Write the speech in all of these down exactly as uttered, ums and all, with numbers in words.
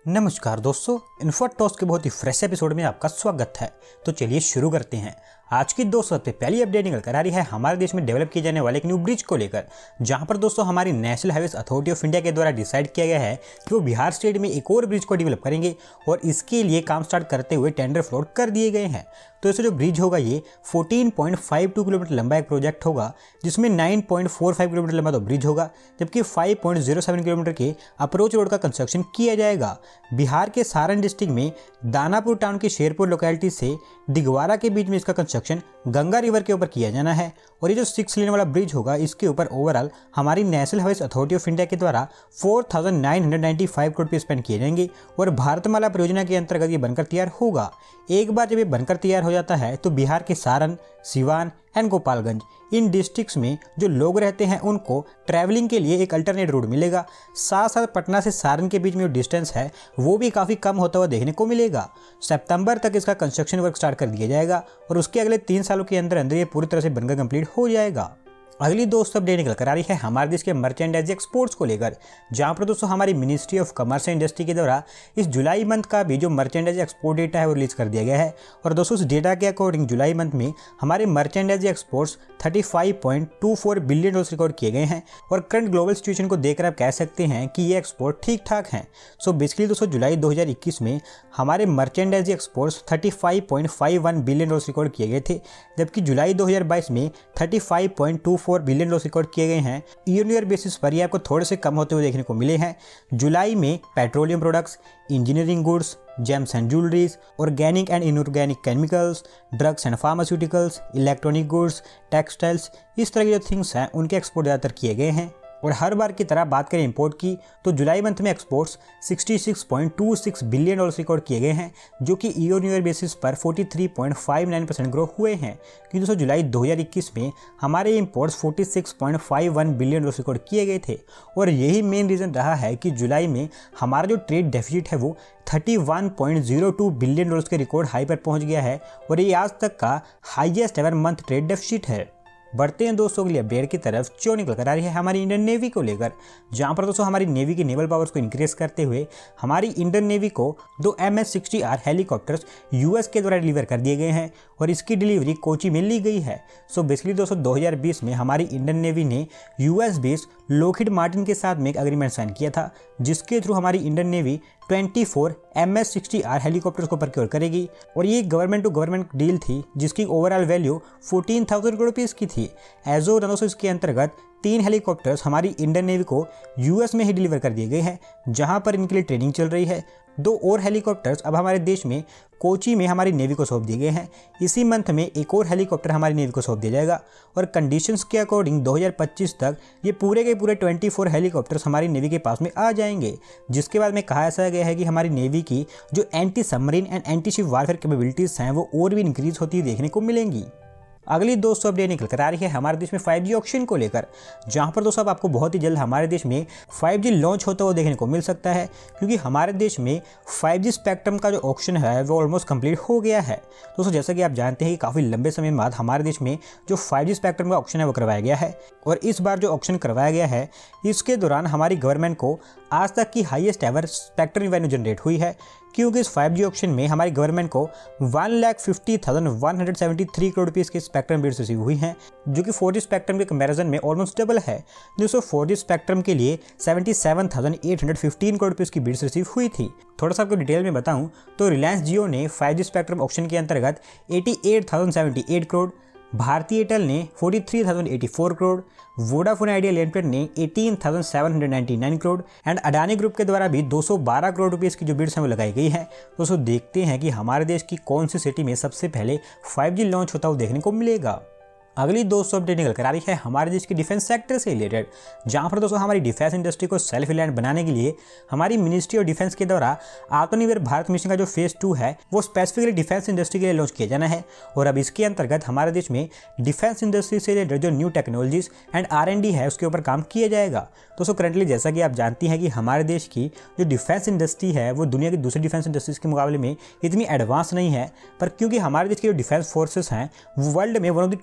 नमस्कार दोस्तों, इन्फोटॉस के बहुत ही फ्रेश एपिसोड में आपका स्वागत है। तो चलिए शुरू करते हैं। आज की दोस्तों सबसे पहली अपडेट निकल कर आ रही है हमारे देश में डेवलप किए जाने वाले एक न्यू ब्रिज को लेकर, जहां पर दोस्तों हमारी National Highways Authority of India के द्वारा डिसाइड किया गया है कि वो बिहार स्टेट में एक और ब्रिज को डेवलप करेंगे और इसके लिए काम स्टार्ट करते हुए टेंडर फ्लोट कर दिए गए हैं। तो इससे जो ब्रिज होगा ये चौदह पॉइंट पाँच दो किलोमीटर लंबा एक प्रोजेक्ट होगा, जिसमें नौ पॉइंट चार पाँच किलोमीटर लंबा तो ब्रिज होगा, जबकि पाँच पॉइंट शून्य सात किलोमीटर के अप्रोच रोड का कंस्ट्रक्शन किया जाएगा। बिहार के सारण डिस्ट्रिक्ट में दानापुर टाउन के शेरपुर लोकेलिटी से दिगवारा के बीच में इसका कंस्ट्रक्शन गंगा रिवर के ऊपर किया जाना है। और ये जो सिक्स लेन वाला ब्रिज होगा इसके ऊपर ओवरऑल हमारी National Highways Authority of India के द्वारा चार हज़ार नौ सौ पचानवे करोड़ रुपए स्पेंड किए जाएंगे और भारतमाला परियोजना के अंतर्गत ये बनकर तैयार होगा। एक बार जब ये बनकर तैयार हो जाता है तो बिहार के Saran, Siwan and Gopalganj in districts में जो लोग रहते हैं उनको ट्रैवलिंग के लिए एक अल्टरनेट रूट मिलेगा। साथ साथ पटना से सारण के बीच में जो डिस्टेंस है वो भी काफ़ी कम होता हुआ देखने को मिलेगा। सितंबर तक इसका कंस्ट्रक्शन वर्क स्टार्ट कर दिया जाएगा और उसके अगले तीन सालों के अंदर अंदर ये पूरी तरह से बनकर कंप्लीट हो जाएगा। अगली दोस्तों अपडेट निकल कर आ रही है हमारे देश के मर्चेंडाइज एक्सपोर्ट्स को लेकर, जहां पर दोस्तों हमारी Ministry of Commerce and Industry के द्वारा इस जुलाई मंथ का भी जो मर्चेंडाइज एक्सपोर्ट डेटा है वो रिलीज कर दिया गया है। और दोस्तों इस डेटा के अकॉर्डिंग जुलाई मंथ में हमारे मर्चेंडाइज एक्सपोर्ट्स पैंतीस पॉइंट दो चार बिलियन डॉलर्स रिकॉर्ड किए गए हैं। और करंट ग्लोबल सिचुएशन को देखकर आप कह सकते हैं कि ये एक्सपोर्ट ठीक ठाक हैं। सो बेसिकली दोस्तों जुलाई दो हज़ार इक्कीस में हमारे मर्चेंडाइज एक्सपोर्ट्स पैंतीस पॉइंट इक्यावन बिलियन डॉलर्स रिकॉर्ड किए गए थे, जबकि जुलाई दो हज़ार बाईस में पैंतीस पॉइंट दो चार बिलियन डॉलर्स रिकॉर्ड किए गए हैं। ईयर ईयर बेसिस पर ये आपको थोड़े से कम होते हुए देखने को मिले हैं। जुलाई में petroleum products, engineering goods, gems and jewelleries, organic and inorganic chemicals, drugs and pharmaceuticals, electronic goods, textiles, इस तरह के जो थिंग्स हैं उनके एक्सपोर्ट ज़्यादातर किए गए हैं। और हर बार की तरह बात करें इंपोर्ट की तो जुलाई मंथ में एक्सपोर्ट्स छियासठ पॉइंट दो छह बिलियन डॉलर्स रिकॉर्ड किए गए हैं, जो कि ईयर ईयर बेसिस पर तैंतालीस पॉइंट उनसठ परसेंट ग्रो हुए हैं। क्योंकि दोस्तों जुलाई दो हज़ार इक्कीस में हमारे इंपोर्ट्स छियालीस पॉइंट इक्यावन बिलियन डॉलर्स रिकॉर्ड किए गए थे। और यही मेन रीज़न रहा है कि जुलाई में हमारा जो ट्रेड डेफिसिट है वो इकतीस पॉइंट शून्य दो बिलियन डॉलर्स के रिकॉर्ड हाई पर पहुंच गया है और ये आज तक का highest ever month trade deficit है। बढ़ते हैं दोस्तों अगली अपडेट की तरफ, जो निकल कर आ रही है हमारी इंडियन नेवी को लेकर, जहां पर दोस्तों हमारी नेवी की नेवल पावर्स को इंक्रीज करते हुए हमारी इंडियन नेवी को दो M S sixty R helicopters US के द्वारा डिलीवर कर दिए गए हैं और इसकी डिलीवरी कोची में ली गई है। सो बेसिकली दोस्तों दो हज़ार बीस में हमारी इंडियन नेवी ने यूएस बेस्ड लॉकहीड मार्टिन के साथ में एक एग्रीमेंट साइन किया था, जिसके थ्रू हमारी इंडियन नेवी चौबीस M S sixty R helicopters को प्रोक्योर करेगी। और ये गवर्नमेंट टू गवर्नमेंट डील थी जिसकी ओवरऑल वैल्यू चौदह हज़ार करोड़ रुपीस की थी। एज ऑफ दोस्तों इसके अंतर्गत तीन हेलीकॉप्टर्स हमारी इंडियन नेवी को यूएस में ही डिलीवर कर दिए गए हैं, जहां पर इनके लिए ट्रेनिंग चल रही है। दो और हेलीकॉप्टर्स अब हमारे देश में कोची में हमारी नेवी को सौंप दिए गए हैं। इसी मंथ में एक और हेलीकॉप्टर हमारी नेवी को सौंप दिया जाएगा और कंडीशंस के अकॉर्डिंग दो हज़ार पच्चीस तक ये पूरे के पूरे चौबीस हेलीकॉप्टर्स हमारी नेवी के पास में आ जाएंगे। जिसके बाद में कहा ऐसा गया है कि हमारी नेवी की जो anti submarine and anti ship warfare capabilities हैं वो और भी इंक्रीज होती देखने को मिलेंगी। अगली दोस्तों अपडेट निकल कर आ रही है हमारे देश में फाइव जी ऑक्शन को लेकर, जहां पर दोस्तों आपको बहुत ही जल्द हमारे देश में फाइव जी लॉन्च होता हुआ देखने को मिल सकता है, क्योंकि हमारे देश में फाइव जी स्पेक्ट्रम का जो ऑक्शन है वो ऑलमोस्ट कंप्लीट हो गया है। दोस्तों जैसा कि आप जानते हैं कि काफ़ी लंबे समय बाद हमारे देश में जो फाइव जी स्पेक्ट्रम का ऑक्शन है वो करवाया गया है। और इस बार जो ऑक्शन करवाया गया है इसके दौरान हमारी गवर्नमेंट को आज तक की highest ever spectrum revenue generate हुई है, क्योंकि इस फाइव जी ऑक्शन में हमारी गवर्नमेंट को one lakh fifty thousand one hundred seventy three crore rupees की स्पेक्ट्रम बिड्स रिसीव हुई हैं, जो कि फोर जी स्पेक्ट्रम के कंपैरिजन में ऑलमोस्ट डबल है। दोस्तों फोर जी स्पेक्ट्रम के लिए seventy seven thousand eight hundred fifteen crore rupees की बिड्स रिसीव हुई थी। थोड़ा सा आपको डिटेल में बताऊं तो रिलायंस जियो ने फाइव जी स्पेक्ट्रम ऑक्शन के अंतर्गत अठासी हज़ार अठहत्तर करोड़, भारतीय एयरटेल ने तैंतालीस हज़ार चौरासी करोड़, वोडाफोन आइडिया लिमिटेड ने अठारह हज़ार सात सौ निन्यानवे करोड़ एंड अडानी ग्रुप के द्वारा भी दो सौ बारह करोड़ रुपीस की जो बिड्स हैं वो लगाई गई है। दोस्तों देखते हैं कि हमारे देश की कौन सी सिटी में सबसे पहले फाइव जी लॉन्च होता हुआ देखने को मिलेगा। अगली दोस्तों अपडेट निकल कर आ रही है हमारे देश के डिफेंस सेक्टर से रिलेटेड, जहां पर दोस्तों हमारी डिफेंस इंडस्ट्री को सेल्फ रिलायंट बनाने के लिए हमारी मिनिस्ट्री ऑफ डिफेंस के द्वारा आत्मनिर्भर भारत मिशन का जो फेज टू है वो स्पेसिफिकली डिफेंस इंडस्ट्री के लिए लॉन्च किया जाना है। और अब इसके अंतर्गत हमारे देश में डिफेंस इंडस्ट्री से रिलेटेड जो new technologies and R and D है उसके ऊपर काम किया जाएगा। दोस्तों करंटली जैसा कि आप जानती हैं कि हमारे देश की जो डिफेंस इंडस्ट्री है वो दुनिया की दूसरी डिफेंस इंडस्ट्रीज के मुकाबले में इतनी एडवांस नहीं है, पर क्योंकि हमारे देश की जो डिफेंस फोर्सेस हैं वो वर्ल्ड में one of the top and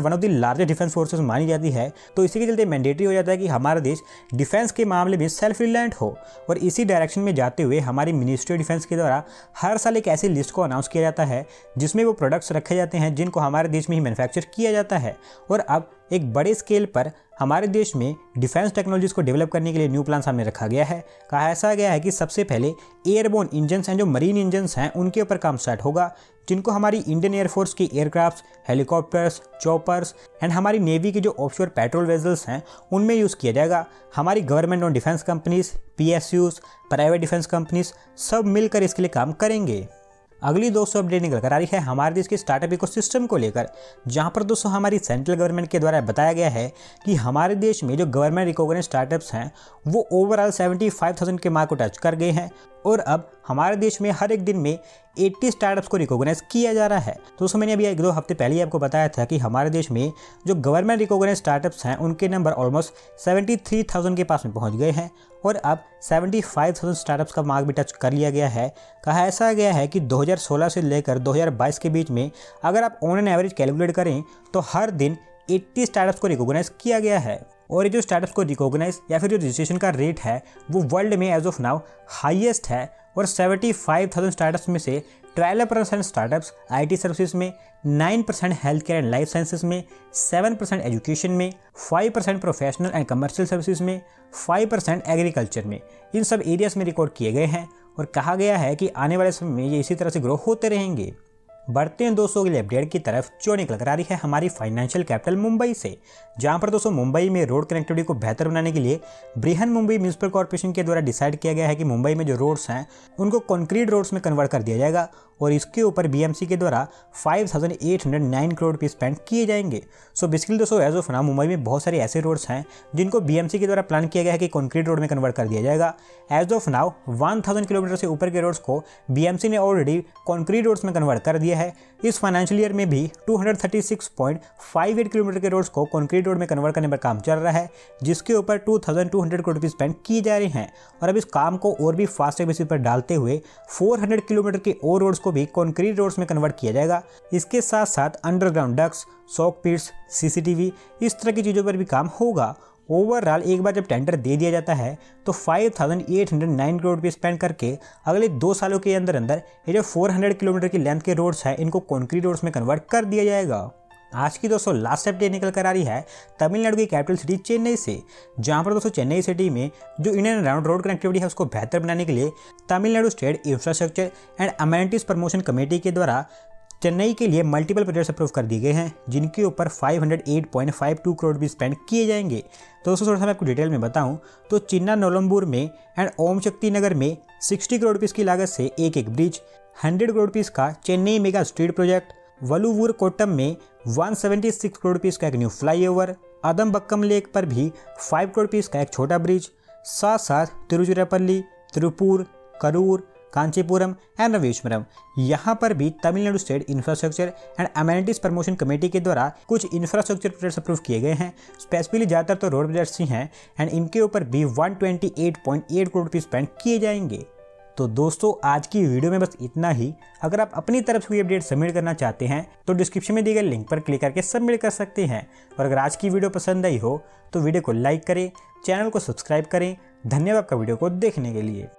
one of the largest defence forces मानी जाती है। तो इसी के चलते मैंडेटरी हो जाता है कि हमारा देश डिफेंस के मामले में सेल्फ रिलायंट हो। और इसी डायरेक्शन में जाते हुए हमारी मिनिस्ट्री ऑफ डिफेंस के द्वारा हर साल एक ऐसी लिस्ट को अनाउंस किया जाता है जिसमें वो प्रोडक्ट्स रखे जाते हैं जिनको हमारे देश में ही मैन्युफैक्चर किया जाता है। और अब एक बड़े स्केल पर हमारे देश में डिफेंस टेक्नोलॉजीज को डेवलप करने के लिए न्यू प्लान सामने रखा गया है। कहा ऐसा गया है कि सबसे पहले एयरबोर्न इंजन्स हैं, जो मरीन इंजन्स हैं, उनके ऊपर काम स्टार्ट होगा, जिनको हमारी इंडियन एयरफोर्स की एयरक्राफ्ट, हेलीकॉप्टर्स, चॉपर्स एंड हमारी नेवी के जो ऑफशोर पेट्रोल वेजल्स हैं उनमें यूज़ किया जाएगा। हमारी गवर्नमेंट और defence companies, P S Us, private defence companies सब मिलकर इसके लिए काम करेंगे। अगली दोस्तों अपडेट निकल कर आ रही है हमारे देश के स्टार्टअप इकोसिस्टम को लेकर, जहां पर दोस्तों हमारी सेंट्रल गवर्नमेंट के द्वारा बताया गया है कि हमारे देश में जो गवर्नमेंट रिकॉग्नाइज्ड स्टार्टअप्स हैं वो ओवरऑल पचहत्तर हज़ार के मार्क को टच कर गए हैं। और अब हमारे देश में हर एक दिन में अस्सी स्टार्टअप्स को रिकॉग्नाइज किया जा रहा है। दोस्तों मैंने अभी एक दो हफ्ते पहले ही आपको बताया था कि हमारे देश में जो गवर्नमेंट रिकॉग्नाइज्ड स्टार्टअप्स हैं उनके नंबर ऑलमोस्ट तिहत्तर हज़ार के पास में पहुंच गए हैं और अब पचहत्तर हज़ार स्टार्टअप्स का मार्क भी टच कर लिया गया है। कहा ऐसा गया है कि दो हज़ार सोलह से लेकर दो हज़ार बाईस के बीच में अगर आप ऑन एन एवरेज कैलकुलेट करें तो हर दिन अस्सी स्टार्टअप्स को रिकॉग्नाइज किया गया है। और ये जो स्टार्टअप्स को रिकॉग्नाइज या फिर जो रजिस्ट्रेशन का रेट है वो वर्ल्ड में एज ऑफ नाउ हाईएस्ट है। और पचहत्तर हज़ार स्टार्टअप्स में से बारह परसेंट स्टार्टअप्स आईटी सर्विसेज में, नौ percent health care and life sciences में, सात परसेंट एजुकेशन में, पाँच percent professional and commercial services में, पाँच परसेंट एग्रीकल्चर में, इन सब एरियाज में रिकॉर्ड किए गए हैं। और कहा गया है कि आने वाले समय में ये इसी तरह से ग्रो होते रहेंगे। बढ़ते हैं दोस्तों अगले अपडेट की तरफ, जो निकल कर आ रही है हमारी फाइनेंशियल कैपिटल मुंबई से, जहां पर दोस्तों मुंबई में रोड कनेक्टिविटी को बेहतर बनाने के लिए बृहन मुंबई म्यूनिसिपल कॉर्पोरेशन के द्वारा डिसाइड किया गया है कि मुंबई में जो रोड्स हैं उनको कंक्रीट रोड्स में कन्वर्ट कर दिया जाएगा। और इसके ऊपर बीएमसी के द्वारा पाँच हज़ार आठ सौ नौ करोड़ रुपए स्पेंड किए जाएंगे। सो बेसिकली दोस्तों एज ऑफ नाउ मुंबई में बहुत सारे ऐसे रोड्स हैं जिनको बीएमसी के द्वारा प्लान किया गया है कि कंक्रीट रोड में कन्वर्ट कर दिया जाएगा। एज ऑफ नाउ एक हज़ार किलोमीटर से ऊपर के रोड्स को बीएमसी ने ऑलरेडी कंक्रीट रोड्स में कन्वर्ट कर दिया है। इस फाइनेंशियल ईयर में भी दो सौ छत्तीस पॉइंट पाँच आठ किलोमीटर के रोड्स को कंक्रीट रोड में कन्वर्ट करने पर काम चल रहा है, जिसके ऊपर दो हज़ार दो सौ करोड़ रुपए स्पेंड किए जा रहे हैं। और अब इस काम को और भी फास्ट बेसिस पर डालते हुए चार सौ किलोमीटर के और रोड्स को भी कंक्रीट रोड्स में कन्वर्ट किया जाएगा। इसके साथ साथ underground ducts, soak pits, CCTV, इस तरह की चीज़ों पर भी काम होगा। ओवरऑल एक बार जब टेंडर दे दिया जाता है तो पाँच हज़ार आठ सौ नौ करोड़ रुपए स्पेंड करके अगले दो सालों के अंदर अंदर ये जो चार सौ किलोमीटर की लेंथ के रोड्स हैं इनको कंक्रीट रोड्स में कन्वर्ट कर दिया जाएगा। आज की दोस्तों लास्ट अपडेट निकल कर आ रही है तमिलनाडु की कैपिटल सिटी चेन्नई से, जहां पर दोस्तों चेन्नई सिटी में जो in and around road connectivity है उसको बेहतर बनाने के लिए Tamil Nadu state infrastructure and amenities promotion committee के द्वारा चेन्नई के लिए मल्टीपल प्रोजेक्ट्स अप्रूव कर दिए गए हैं, जिनके ऊपर पाँच सौ आठ पॉइंट पाँच दो करोड़ भी स्पेंड किए जाएंगे। तो दोस्तों थोड़ा सा मैं आपको डिटेल में बताऊं तो चिन्ना नोलम्बूर में एंड ओम शक्ति नगर में साठ करोड़ रुपीस की लागत से एक एक ब्रिज, सौ करोड़ रुपीस का Chennai mega street project, Valluvar Kottam में एक सौ छिहत्तर करोड़ रुपीस का एक न्यू फ्लाईओवर, अदमबक्कम लेक पर भी पाँच करोड़ रुपीस का एक छोटा ब्रिज, साथ साथ तिरुचिरापल्ली, तिरुपुर, करूर, कांचीपुरम एंड रवेश्वरम, यहाँ पर भी Tamil Nadu state infrastructure and amenities promotion committee के द्वारा कुछ इंफ्रास्ट्रक्चर प्रोजेक्ट्स अप्रूव किए गए हैं। स्पेसिफिकली ज़्यादातर तो रोड प्रोजेक्ट्स ही हैं एंड इनके ऊपर भी एक सौ अट्ठाईस पॉइंट आठ करोड़ रुपये स्पेंड किए जाएंगे। तो दोस्तों आज की वीडियो में बस इतना ही। अगर आप अपनी तरफ से कोई अपडेट सबमिट करना चाहते हैं तो डिस्क्रिप्शन में दिए गए लिंक पर क्लिक करके सबमिट कर सकते हैं। और अगर आज की वीडियो पसंद आई हो तो वीडियो को लाइक करें, चैनल को सब्सक्राइब करें। धन्यवाद आपका वीडियो को देखने के लिए।